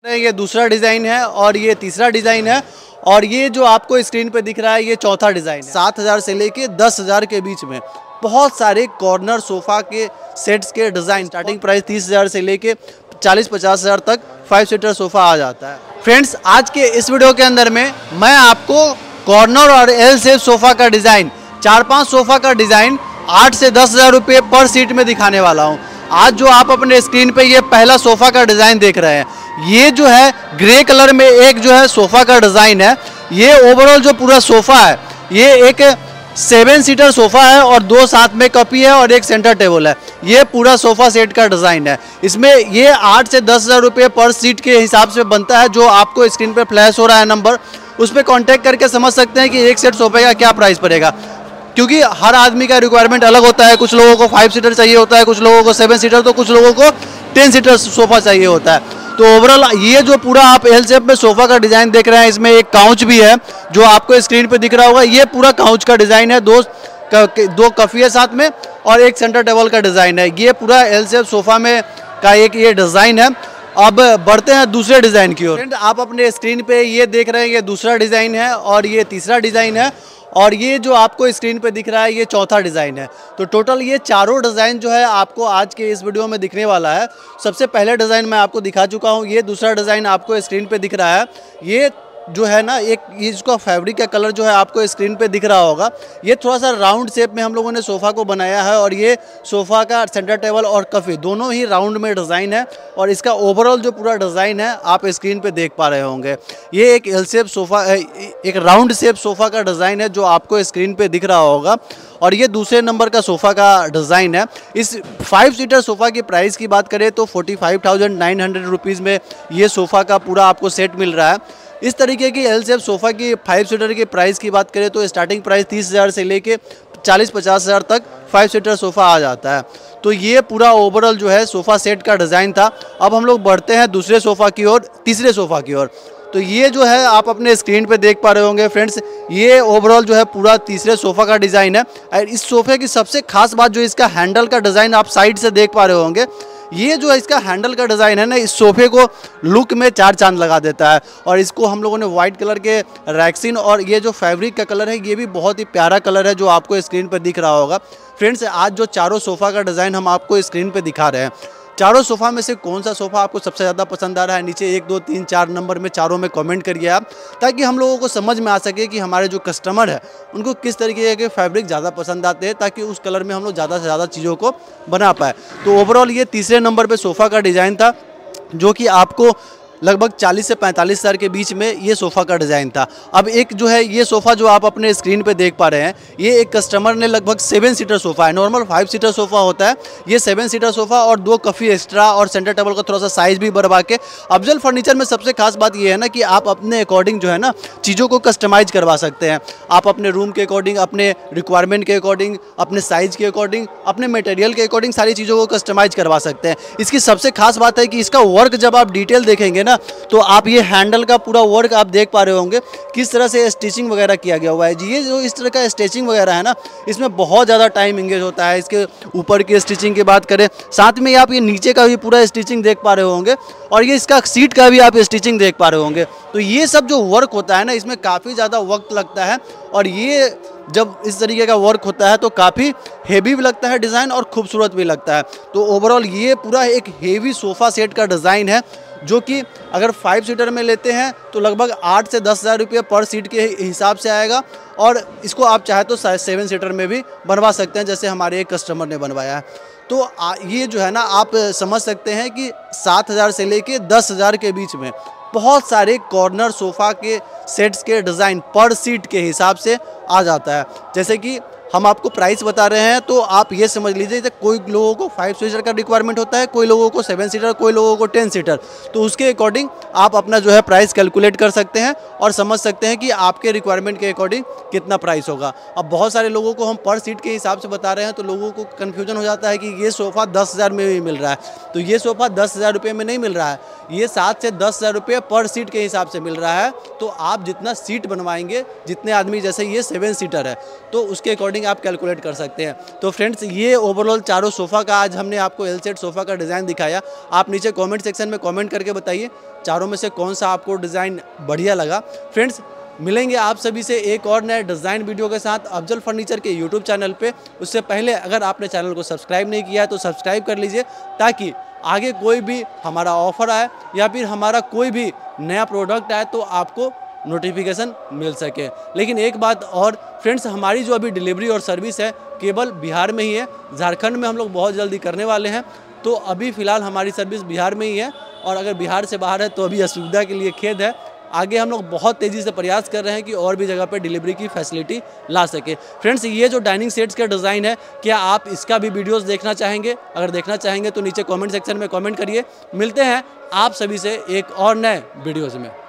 ये दूसरा डिज़ाइन है और ये तीसरा डिज़ाइन है और ये जो आपको स्क्रीन पे दिख रहा है ये चौथा डिज़ाइन है। 7,000 से लेके 10,000 के बीच में बहुत सारे कॉर्नर सोफ़ा के सेट्स के डिज़ाइन। स्टार्टिंग प्राइस 30,000 से लेके 40-50,000 तक 5 सीटर सोफ़ा आ जाता है। फ्रेंड्स, आज के इस वीडियो के अंदर में मैं आपको कॉर्नर और एल शेप सोफ़ा का डिज़ाइन, 4-5 सोफ़ा का डिज़ाइन 8 से 10,000 रुपये पर सीट में दिखाने वाला हूँ। आज जो आप अपने स्क्रीन पे ये पहला सोफ़ा का डिज़ाइन देख रहे हैं, ये जो है ग्रे कलर में एक जो है सोफ़ा का डिज़ाइन है। ये ओवरऑल जो पूरा सोफ़ा है ये एक 7 सीटर सोफ़ा है और 2 साथ में कपी है और एक सेंटर टेबल है। ये पूरा सोफ़ा सेट का डिज़ाइन है। इसमें ये 8 से 10,000 रुपये पर सीट के हिसाब से बनता है। जो आपको स्क्रीन पर फ्लैश हो रहा है नंबर, उस पर कॉन्टैक्ट करके समझ सकते हैं कि एक सेट सोफ़े का क्या प्राइस पड़ेगा, क्योंकि हर आदमी का रिक्वायरमेंट अलग होता है। कुछ लोगों को 5 सीटर चाहिए होता है, कुछ लोगों को 7 सीटर, तो कुछ लोगों को 10 सीटर सोफ़ा चाहिए होता है। तो ओवरऑल ये जो पूरा आप एल शेप में सोफ़ा का डिज़ाइन देख रहे हैं, इसमें एक काउच भी है जो आपको स्क्रीन पे दिख रहा होगा। ये पूरा काउच का डिज़ाइन है। दो कफ़ी है साथ में और एक सेंटर टेबल का डिज़ाइन है। ये पूरा एल शेप सोफ़ा में का एक ये डिज़ाइन है। अब बढ़ते हैं दूसरे डिज़ाइन की ओर। आप अपने स्क्रीन पे ये देख रहे हैं, ये दूसरा डिज़ाइन है और ये तीसरा डिज़ाइन है और ये जो आपको स्क्रीन पे दिख रहा है ये चौथा डिज़ाइन है। तो टोटल ये चारों डिज़ाइन जो है आपको आज के इस वीडियो में दिखने वाला है। सबसे पहले डिज़ाइन मैं आपको दिखा चुका हूँ। ये दूसरा डिज़ाइन आपको स्क्रीन पे दिख रहा है। ये जो है ना, एक इसका फैब्रिक का कलर जो है आपको स्क्रीन पे दिख रहा होगा। ये थोड़ा सा राउंड शेप में हम लोगों ने सोफ़ा को बनाया है और ये सोफ़ा का सेंटर टेबल और कफ़ी दोनों ही राउंड में डिज़ाइन है और इसका ओवरऑल जो पूरा डिज़ाइन है आप स्क्रीन पे देख पा रहे होंगे। ये एक एल शेप सोफ़ा, एक राउंड शेप सोफ़ा का डिज़ाइन है जो आपको स्क्रीन पे दिख रहा होगा और ये दूसरे नंबर का सोफ़ा का डिज़ाइन है। इस 5 सीटर सोफ़ा की प्राइस की बात करें तो 45,900 रुपीज़ में ये सोफ़ा का पूरा आपको सेट मिल रहा है। इस तरीके की एल शेप सोफ़ा की 5 सीटर की प्राइस की बात करें तो स्टार्टिंग प्राइस 30,000 से लेके 40-50,000 तक 5 सीटर सोफ़ा आ जाता है। तो ये पूरा ओवरऑल जो है सोफ़ा सेट का डिज़ाइन था। अब हम लोग बढ़ते हैं दूसरे सोफ़ा की ओर, तीसरे सोफ़ा की ओर। तो ये जो है आप अपने स्क्रीन पे देख पा रहे होंगे फ्रेंड्स, ये ओवरऑल जो है पूरा तीसरे सोफ़ा का डिज़ाइन है। और इस सोफ़े की सबसे खास बात जो इसका हैंडल का डिज़ाइन आप साइड से देख पा रहे होंगे, ये जो है इसका हैंडल का डिज़ाइन है ना, इस सोफ़े को लुक में 4 चांद लगा देता है। और इसको हम लोगों ने वाइट कलर के रैक्सिन और ये जो फैब्रिक का कलर है ये भी बहुत ही प्यारा कलर है जो आपको स्क्रीन पर दिख रहा होगा। फ्रेंड्स, आज जो चारों सोफ़ा का डिज़ाइन हम आपको स्क्रीन पर दिखा रहे हैं, चारों सोफ़ा में से कौन सा सोफ़ा आपको सबसे ज़्यादा पसंद आ रहा है, नीचे 1, 2, 3, 4 नंबर में चारों में कमेंट करिए आप, ताकि हम लोगों को समझ में आ सके कि हमारे जो कस्टमर है उनको किस तरीके के फैब्रिक ज़्यादा पसंद आते हैं, ताकि उस कलर में हम लोग ज़्यादा से ज़्यादा चीज़ों को बना पाए। तो ओवरऑल ये तीसरे नंबर पर सोफ़ा का डिज़ाइन था जो कि आपको लगभग 40 से 45,000 के बीच में ये सोफ़ा का डिज़ाइन था। अब एक जो है ये सोफ़ा जो आप अपने स्क्रीन पे देख पा रहे हैं, ये एक कस्टमर ने लगभग 7 सीटर सोफ़ा है। नॉर्मल 5 सीटर सोफ़ा होता है, ये 7 सीटर सोफ़ा और 2 कफ़ी एक्स्ट्रा और सेंटर टेबल का थोड़ा सा साइज़ भी बढ़वा के। अफजल फर्नीचर में सबसे खास बात ये है ना कि आप अपने अकॉर्डिंग जो है ना चीज़ों को कस्टमाइज़ करवा सकते हैं। आप अपने रूम के अकॉर्डिंग, अपने रिक्वायरमेंट के अकॉर्डिंग, अपने साइज़ के अकॉर्डिंग, अपने मटेरियल के अकॉर्डिंग सारी चीज़ों को कस्टमाइज़ करवा सकते हैं। इसकी सबसे खास बात है कि इसका वर्क जब आप डिटेल देखेंगे ना, तो आप ये हैंडल का पूरा वर्क आप देख पा रहे होंगे किस तरह से स्टिचिंग वगैरह किया गया हुआ है। जी, ये जो इस तरह का स्टिचिंग वगैरह है ना, इसमें बहुत ज़्यादा टाइम इंगेज होता है। इसके ऊपर की स्टिचिंग की बात करें, साथ में आप ये नीचे का भी पूरा स्टिचिंग देख पा रहे होंगे और ये इसका सीट का भी आप स्टिचिंग देख पा रहे होंगे। तो ये सब जो वर्क होता है ना, इसमें काफ़ी ज़्यादा वक्त लगता है और ये जब इस तरीके का वर्क होता है तो काफ़ी हेवी भी लगता है डिज़ाइन और खूबसूरत भी लगता है। तो ओवरऑल ये पूरा एक हेवी सोफ़ा सेट का डिज़ाइन है जो कि अगर 5 सीटर में लेते हैं तो लगभग 8 से 10,000 रुपये पर सीट के हिसाब से आएगा और इसको आप चाहे तो 7 सीटर में भी बनवा सकते हैं, जैसे हमारे एक कस्टमर ने बनवाया है। तो ये जो है ना, आप समझ सकते हैं कि 7,000 से लेके 10,000 के बीच में बहुत सारे कॉर्नर सोफ़ा के सेट्स के डिज़ाइन पर सीट के हिसाब से आ जाता है। जैसे कि हम आपको प्राइस बता रहे हैं तो आप ये समझ लीजिए कि कोई लोगों को 5 सीटर का रिक्वायरमेंट होता है, कोई लोगों को 7 सीटर, कोई लोगों को 10 सीटर। तो उसके अकॉर्डिंग आप अपना जो है प्राइस कैलकुलेट कर सकते हैं और समझ सकते हैं कि आपके रिक्वायरमेंट के अकॉर्डिंग कितना प्राइस होगा। अब बहुत सारे लोगों को हम पर सीट के हिसाब से बता रहे हैं तो लोगों को कन्फ्यूजन हो जाता है कि ये सोफ़ा 10,000 में भी मिल रहा है। तो ये सोफ़ा 10,000 रुपये में नहीं मिल रहा है, ये 7 से 10,000 रुपये पर सीट के हिसाब से मिल रहा है। तो आप जितना सीट बनवाएंगे, जितने आदमी, जैसे ये 7 सीटर है तो उसके अकॉर्डिंग अकॉर्डिंग आप कैलकुलेट कर सकते हैं। तो फ्रेंड्स, ये ओवरऑल चारों सोफ़ा का आज हमने आपको एल सेट सोफ़ा का डिज़ाइन दिखाया। आप नीचे कमेंट सेक्शन में कमेंट करके बताइए चारों में से कौन सा आपको डिज़ाइन बढ़िया लगा। फ्रेंड्स, मिलेंगे आप सभी से एक और नए डिज़ाइन वीडियो के साथ अफजल फर्नीचर के यूट्यूब चैनल पे। उससे पहले अगर आपने चैनल को सब्सक्राइब नहीं किया है तो सब्सक्राइब कर लीजिए, ताकि आगे कोई भी हमारा ऑफ़र आए या फिर हमारा कोई भी नया प्रोडक्ट आए तो आपको नोटिफिकेशन मिल सके। लेकिन एक बात और फ्रेंड्स, हमारी जो अभी डिलीवरी और सर्विस है केवल बिहार में ही है। झारखंड में हम लोग बहुत जल्दी करने वाले हैं, तो अभी फ़िलहाल हमारी सर्विस बिहार में ही है। और अगर बिहार से बाहर है तो अभी असुविधा के लिए खेद है। आगे हम लोग बहुत तेज़ी से प्रयास कर रहे हैं कि और भी जगह पे डिलीवरी की फैसिलिटी ला सके। फ्रेंड्स, ये जो डाइनिंग सेट्स का डिज़ाइन है, क्या आप इसका भी वीडियोस देखना चाहेंगे? अगर देखना चाहेंगे तो नीचे कमेंट सेक्शन में कमेंट करिए। मिलते हैं आप सभी से एक और नए वीडियोज़ में।